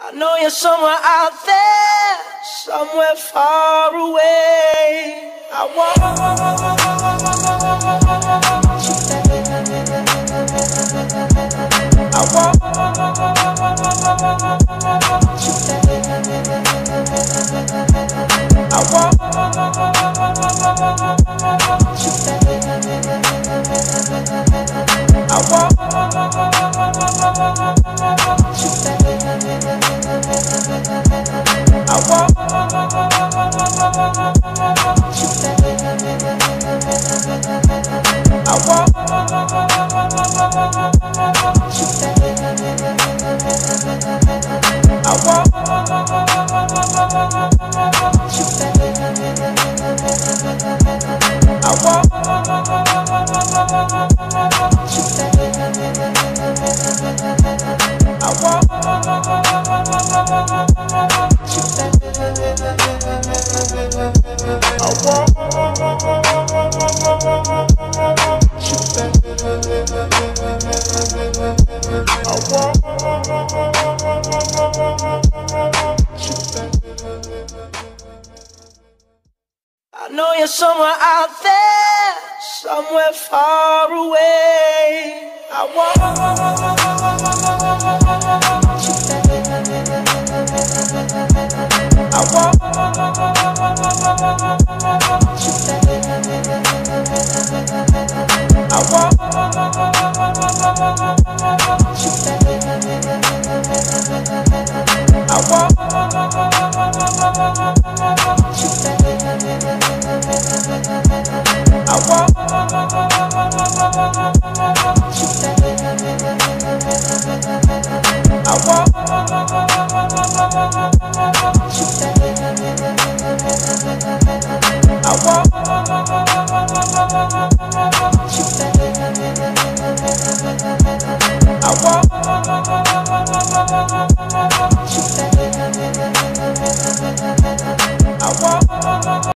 I know you're somewhere out there, somewhere far away. I want you I want I want I know you're somewhere out there, somewhere far away. I want I want